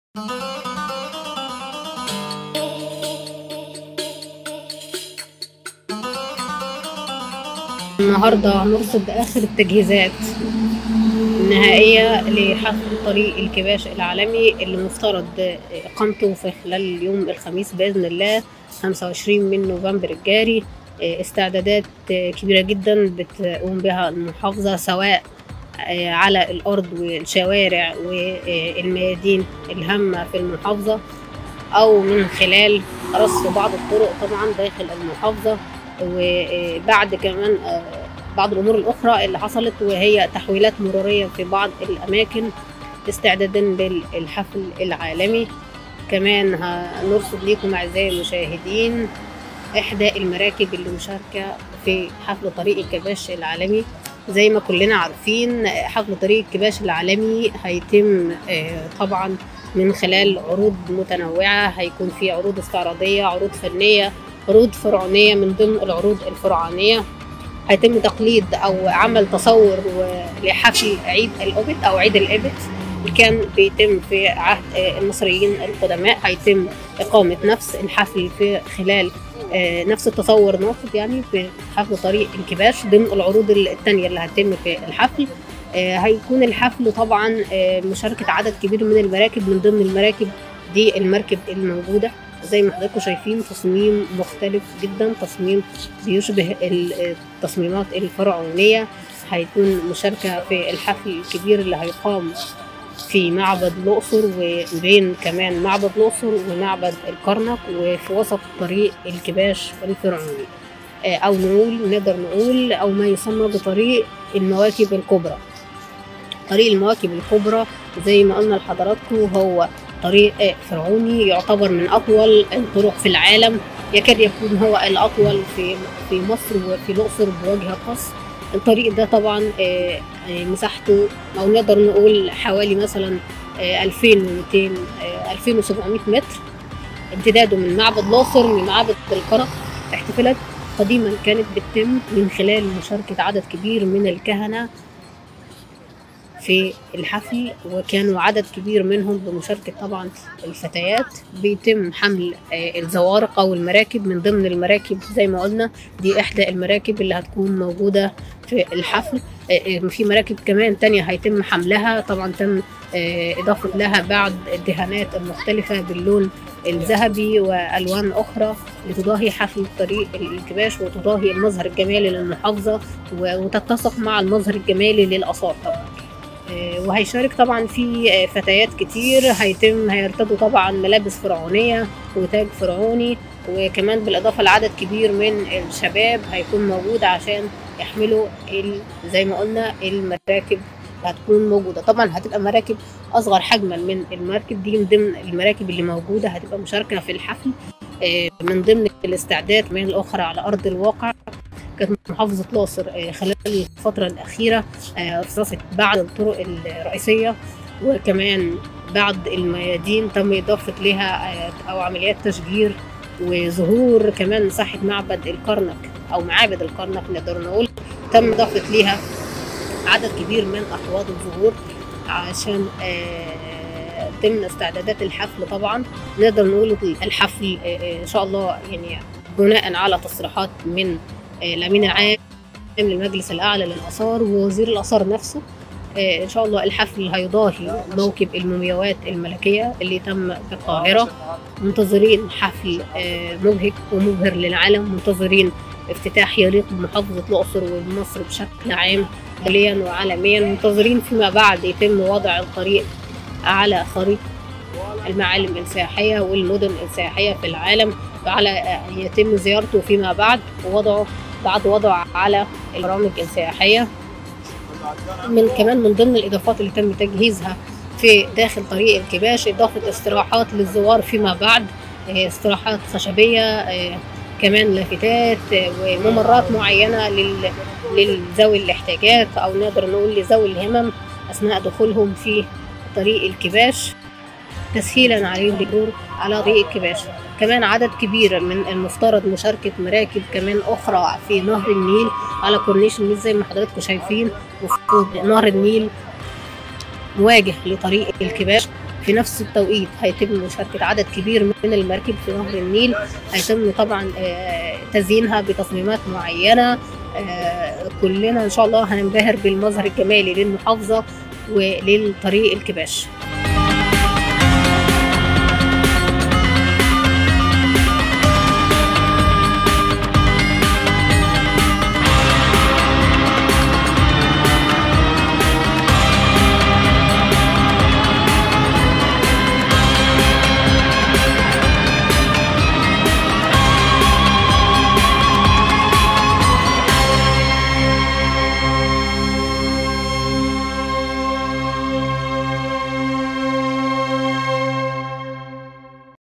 النهارده هنرصد آخر التجهيزات النهائية لحفل طريق الكباش العالمي اللي مفترض إقامته في خلال يوم الخميس بإذن الله 25 من نوفمبر الجاري. استعدادات كبيرة جدا بتقوم بها المحافظة، سواء على الأرض والشوارع والميادين الهامة في المحافظة، أو من خلال رصف بعض الطرق طبعا داخل المحافظة، وبعد كمان بعض الأمور الأخرى اللي حصلت، وهي تحويلات مرورية في بعض الأماكن استعدادا للحفل العالمي. كمان هنرصد لكم أعزائي المشاهدين إحدى المراكب اللي مشاركة في حفل طريق الكباش العالمي. زي ما كلنا عارفين، حفل طريق الكباش العالمي هيتم طبعا من خلال عروض متنوعة. هيكون في عروض استعراضية، عروض فنية، عروض فرعونية. من ضمن العروض الفرعونية هيتم تقليد أو عمل تصور لحفل عيد الأوبت أو عيد الإبت اللي كان بيتم في عهد المصريين القدماء. هيتم إقامة نفس الحفل في خلال نفس التصور ناقد، يعني في حفل طريق الكباش ضمن العروض التانية اللي هتتم في الحفل. هيكون الحفل طبعا مشاركة عدد كبير من المراكب. من ضمن المراكب دي المركب الموجودة زي ما حضراتكم شايفين، تصميم مختلف جدا، تصميم بيشبه التصميمات الفرعونية. هيكون مشاركة في الحفل الكبير اللي هيقام في معبد الأقصر، وبين كمان معبد الأقصر ومعبد الكرنك، وفي وسط طريق الكباش الفرعوني، أو نقدر نقول أو ما يسمى بطريق المواكب الكبرى. طريق المواكب الكبرى زي ما قلنا لحضراتكم هو طريق فرعوني، يعتبر من أطول الطرق في العالم، يكاد يكون هو الأطول في مصر وفي الأقصر بوجه خاص. الطريق ده طبعا مساحته أو نقدر نقول حوالي مثلا 2200 2700 متر. امتداده من معبد الأقصر لمعبد الكرنك. احتفالات قديما كانت بتتم من خلال مشاركة عدد كبير من الكهنة في الحفل، وكانوا عدد كبير منهم بمشاركة طبعا الفتيات. بيتم حمل الزوارق أو المراكب. من ضمن المراكب زي ما قلنا دي إحدى المراكب اللي هتكون موجودة في الحفل. في مراكب كمان تانية هيتم حملها، طبعا تم إضافة لها بعض الدهانات المختلفة باللون الذهبي وألوان أخرى لتضاهي حفل طريق الكباش وتضاهي المظهر الجمالي للمحافظة وتتسق مع المظهر الجمالي للآثار طبعا. وهيشارك طبعا في فتيات كتير. هيرتدوا طبعا ملابس فرعونية وتاج فرعوني، وكمان بالإضافة لعدد كبير من الشباب هيكون موجود عشان يحملوا زي ما قلنا المراكب هتكون موجودة. طبعا هتبقى مراكب أصغر حجما من المركب دي، من ضمن المراكب اللي موجودة هتبقى مشاركة في الحفل. من ضمن الاستعداد من الأخرى على أرض الواقع، كانت محافظة الأقصر خلال الفترة الأخيرة رصفت بعض الطرق الرئيسية، وكمان بعض الميادين تم إضافة لها أو عمليات تشجير وظهور. كمان مساحة معبد الكرنك أو معابد الكرنك نقدر نقول تم إضافة لها عدد كبير من أحواض الظهور عشان ضمن استعدادات الحفل. طبعا نقدر نقول الحفل إن شاء الله يعني بناء على تصريحات من الأمين العام للمجلس الأعلى للآثار ووزير الآثار نفسه، إن شاء الله الحفل هيضاهي موكب المومياوات الملكية اللي تم في القاهرة. منتظرين حفل مبهج ومبهر للعالم، منتظرين افتتاح يليق بمحافظة الأقصر ومصر بشكل عام دوليا وعالميا. منتظرين فيما بعد يتم وضع الطريق على خريطة المعالم السياحية والمدن السياحية في العالم، وعلى يتم زيارته فيما بعد ووضعه على البرامج السياحية. من ضمن الإضافات اللي تم تجهيزها في داخل طريق الكباش إضافة استراحات للزوار فيما بعد، استراحات خشبية، كمان لافتات وممرات معينة لذوي الاحتياجات أو نقدر نقول لذوي الهمم أثناء دخولهم في طريق الكباش، تسهيلا عليهم المرور على طريق الكباش. كمان عدد كبير من المفترض مشاركة مراكب كمان أخرى في نهر النيل على كورنيش النيل زي ما حضراتكم شايفين. وفي نهر النيل مواجه لطريق الكباش في نفس التوقيت هيتم مشاركة عدد كبير من المراكب في نهر النيل، هيتم طبعا تزيينها بتصميمات معينة. كلنا إن شاء الله هننبهر بالمظهر الجمالي للمحافظة وللطريق الكباش.